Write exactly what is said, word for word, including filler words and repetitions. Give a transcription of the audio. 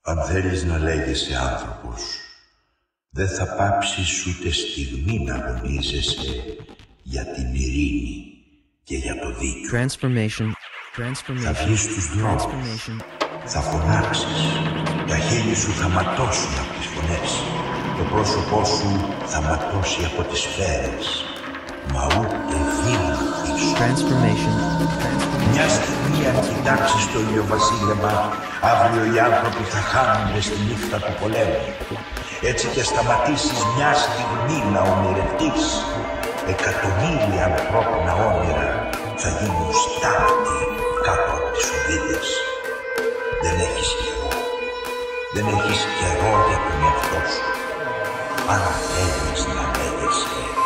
Αν θέλεις να λέγεσαι άνθρωπος, δεν θα πάψεις ούτε στιγμή να αγωνίζεσαι για την ειρήνη και για το δίκιο. TranceFormation. TranceFormation. Θα βγεις στους δρόμους, θα φωνάξεις, τα χείλη σου θα ματώσουν από τις φωνές, το πρόσωπό σου θα ματώσει από τις σφαίρες, μα ούτε βήμα πίσω. TranceFormation. Μια στιγμή αν κοιτάξεις το ηλιοβασίλεμα, αύριο οι άνθρωποι θα χάνονται στη νύχτα του πολέμου. Έτσι και σταματήσεις μια στιγμή να ονειρευτείς, εκατομμύρια ανθρώπινα όνειρα θα γίνουν στάματοι κάτω από τις οδύτες. Δεν έχεις καιρό. Δεν έχεις καιρό για τον εαυτό σου. Αν θέλεις να λέγεσαι